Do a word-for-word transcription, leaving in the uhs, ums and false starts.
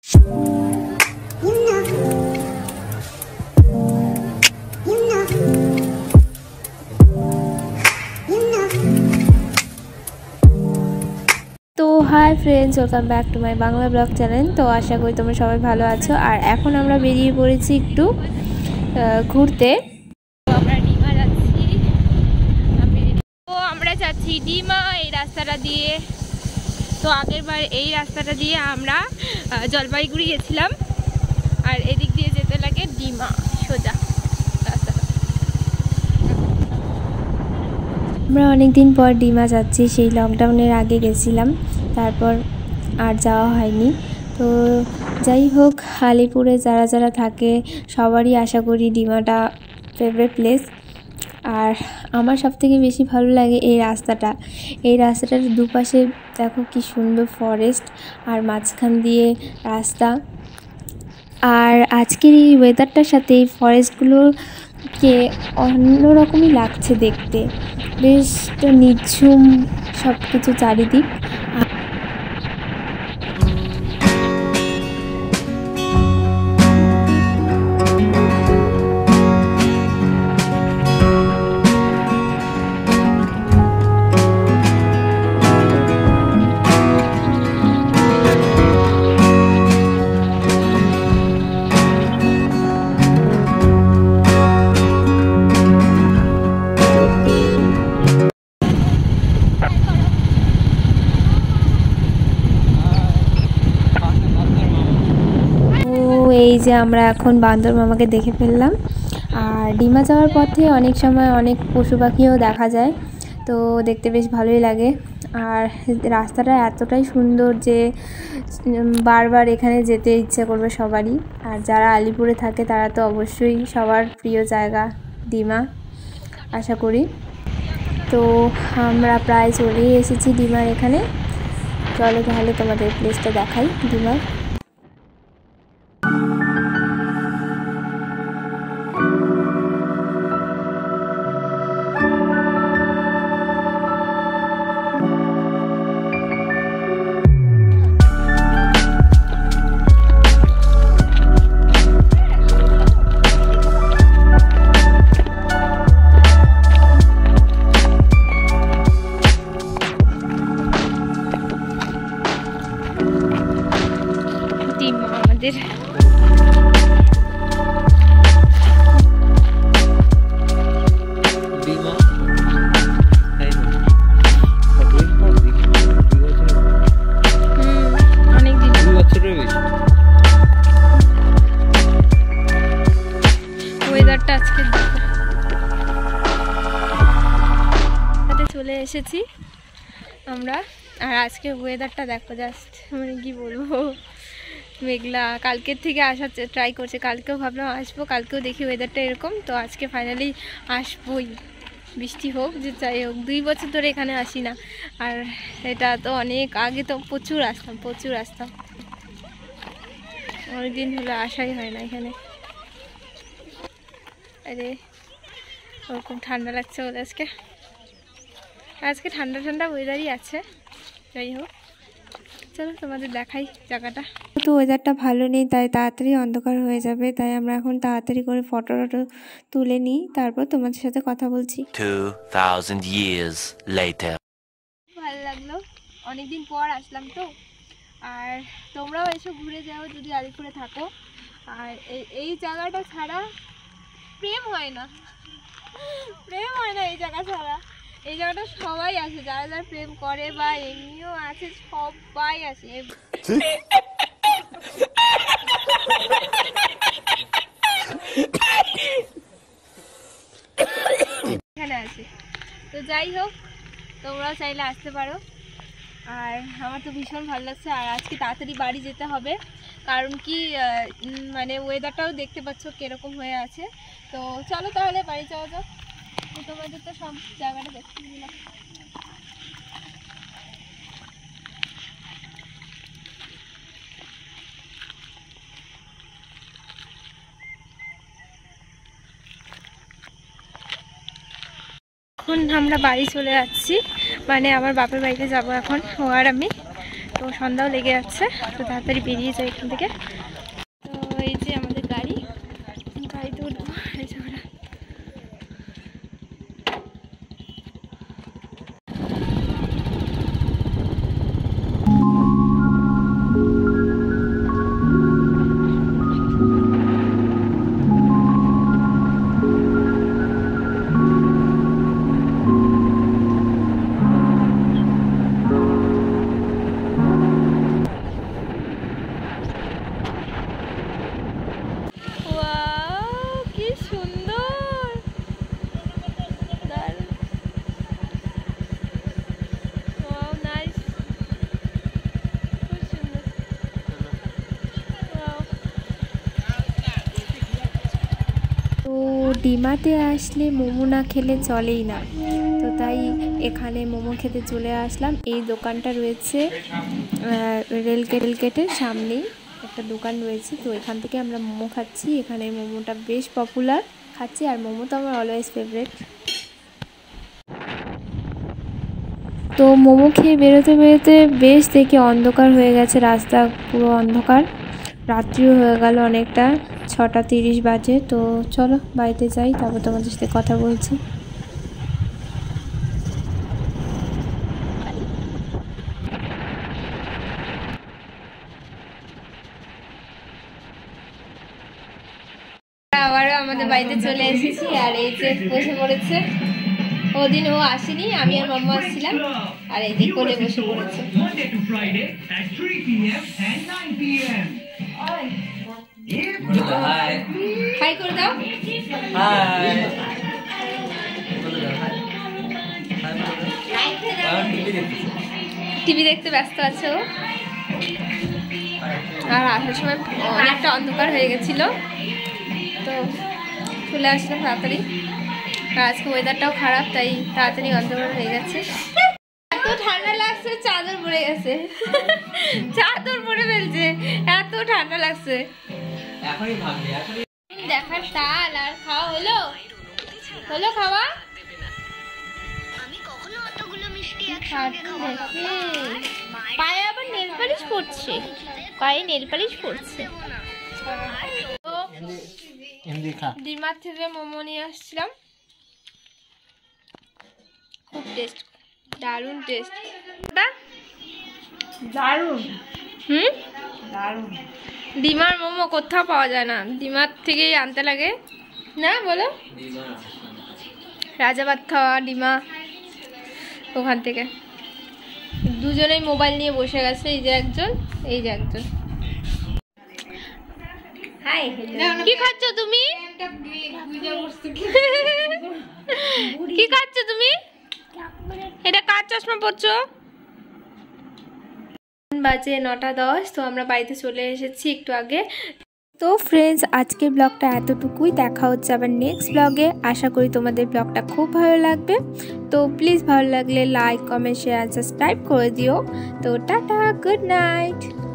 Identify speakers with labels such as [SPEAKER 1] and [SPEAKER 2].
[SPEAKER 1] তো hi friends, welcome back to my Bangla blog channel. তো আশা করি তোমরা সবাই ভালো আছো। আর এখন আমরা বেরিয়ে পড়েছি একটু ঘুরতে। আমরা ডিমা যাচ্ছি তো আমরা যাচ্ছি ডিমা এই রাস্তাটা দিয়ে। তো আগের বার এই রাস্তাটা দিয়ে আমরা জলপাইগুড়ি গেছিলাম, আর এদিক দিয়ে যেতে লাগে ডিমা সোজা রাস্তাটা। আমরা অনেক দিন পর ডিমা যাচ্ছি, সেই লকডাউনের আগে গেছিলাম, তারপর আর যাওয়া হয়নি। তো যাই হোক, আলিপুরে যারা যারা থাকে সবারই আশা করি ডিমাটা ফেভারিট প্লেস। আর আমার সবথেকে বেশি ভালো লাগে এই রাস্তাটা। এই রাস্তাটার দুপাশে দেখো কি সুন্দর ফরেস্ট, আর মাঝখান দিয়ে রাস্তা। আর আজকের এই ওয়েদারটার সাথে এই ফরেস্টগুলোকে অন্যরকমই লাগছে দেখতে, বেশ নিঝুম সব কিছু চারিদিক। এই যে আমরা এখন বান্দর মামাকে দেখে ফেললাম। আর ডিমা যাওয়ার পথে অনেক সময় অনেক পশু পাখিও দেখা যায়, তো দেখতে বেশ ভালোই লাগে। আর রাস্তাটা এতটাই সুন্দর যে বারবার এখানে যেতে ইচ্ছে করবে সবারই। আর যারা আলিপুরে থাকে তারা তো অবশ্যই সবার প্রিয় জায়গা ডিমা, আশা করি। তো আমরা প্রায় চলেই এসেছি ডিমার এখানে। চলো তাহলে তোমাদের প্লেসটা দেখাই ডিমার। আমাদের ওয়েদারটা আজকে চলে এসেছি আমরা। আর আজকে ওয়েদারটা দেখো, জাস্ট মানে কি বলবো, মেঘলা। কালকের থেকে আসার ট্রাই করছে, কালকেও ভাবলাম আসবো, কালকেও দেখি ওয়েদারটা এরকম, তো আজকে ফাইনালি আসবোই, বৃষ্টি হোক যে যাই হোক। দুই বছর ধরে এখানে আসি না, আর এটা তো অনেক আগে তো প্রচুর আসতাম প্রচুর আসতাম অনেকদিন হলো আসাই হয় না এখানে। আরে ওরকম ঠান্ডা লাগছে বলে আজকে আজকে ঠান্ডা ঠান্ডা ওয়েদারই আছে। যাই হোক, চলো তোমাদের দেখাই জায়গাটা। তো ওয়েদারটা ভালো নেই, তাই তাড়াতাড়ি অন্ধকার হয়ে যাবে, তাই আমরা এখন তাড়াতাড়ি করে ফটো টটো তুলে নিই, তারপর তোমাদের সাথে কথা বলছি।
[SPEAKER 2] two thousand years later.
[SPEAKER 1] ভালো লাগলো, অনেকদিন পর আসলাম তো। আর তোমরাও এসে ঘুরে যাও যদি আলিপুরে থাকো। আর এই এই জায়গাটা ছাড়া প্রেম হয় না, প্রেম হয় না এই জায়গা ছাড়া। এই জায়গাটা সবাই আসে, যারা যারা প্রেম করে বা এমনিও আছে সবাই আসে এখানে আসে। তো যাই হোক, তোমরাও চাইলে আসতে পারো। আর আমার তো ভীষণ ভালো লাগছে। আর আজকে তাড়াতাড়ি বাড়ি যেতে হবে, কারণ কি মানে ওয়েদারটাও দেখতে পাচ্ছ কিরকম হয়ে আছে। তো চলো তাহলে বাড়ি যাওয়া যাক। তোমাদের তো সব জায়গাটা দেখতে দিলাম। এখন আমরা বাড়ি চলে যাচ্ছি, মানে আমার বাপের বাড়িতে যাব এখন ও আর আমি। তো সন্ধ্যাও লেগে যাচ্ছে, তো তাড়াতাড়ি বেরিয়ে যাই এখান থেকে। তো এই যে আমাদের গাড়ি, গাড়িতে উঠবো। এই যে আমরা ডিমাতে আসলে মোমো না খেলে চলেই না, তো তাই এখানে মোমো খেতে চলে আসলাম। এই দোকানটা রয়েছে রেল গেটের সামনেই একটা দোকান রয়েছে, তো এখান থেকে আমরা মোমো খাচ্ছি। এখানে মোমোটা বেশ পপুলার, খাচ্ছি। আর মোমো তো আমার অলওয়েজ ফেভারিট। তো মোমো খেয়ে বেরোতে বেরোতে বেশ দেখি অন্ধকার হয়ে গেছে, রাস্তা পুরো অন্ধকার, রাত্রিও হয়ে গেল অনেকটা, ছটা তিরিশ বাজে। তো চলো বাড়িতে যাই, তারপর তোমাদের সাথে কথা বলছি। আবারও আমাদের বাড়িতে চলে এসেছি, আর এই যে বসে পড়েছে। ওদিন ও আসেনি, আমি আর মাম্মা আসছিলাম, আর এই যে কোলে বসে পড়েছে। হাই করে দাও। টিভি দেখতে ব্যস্ত আছে ও। আর আসার সময় অনেকটা অন্ধকার হয়ে গেছিল, তো চলে আসলাম তাড়াতাড়ি। আর আজকে ওয়েদারটাও খারাপ, তাই তাড়াতাড়ি অন্ধকার হয়ে গেছে। এত ঠান্ডা লাগছে, চাদর পরে গেছে, চাদর পরে ফেলছে, এত ঠান্ডা লাগছে। দেখার তাল, আর খাওয়া হলো হলো খাওয়া। পায়ে আবার নেল পালিশ পড়ছে, পায়ে নেল পালিশ পড়ছে। ডিমার থেকে মোমো নিয়ে আসছিলাম, খুব টেস্ট, দারুণ টেস্ট, দারুণ। হুম, দারুণ। ডিমার মোমো কোথাও পাওয়া যায় না, ডিমার থেকেই আনতে লাগে না, বলো? রাজাবাদ খাওয়া ডিমা, ওখান থেকে। দুজনেই মোবাইল নিয়ে বসে গেছে, এই যে একজন, এই যে একজন। কি খাচ্ছ তুমি? কি খাচ্ছ তুমি? এটা কার চশমা পরছো? বাজে নটা দশ। তো আমরা বাড়িতে চলে এসেছি একটু আগে। তো ফ্রেন্ডস, আজকের ব্লগটা এতটুকুই। দেখা হচ্ছে আবার নেক্সট ব্লগে। আশা করি তোমাদের ব্লগটা খুব ভালো লাগবে। তো প্লিজ ভালো লাগলে লাইক, কমেন্ট, শেয়ার, সাবস্ক্রাইব করে দিও। তো টাটা, গুড নাইট।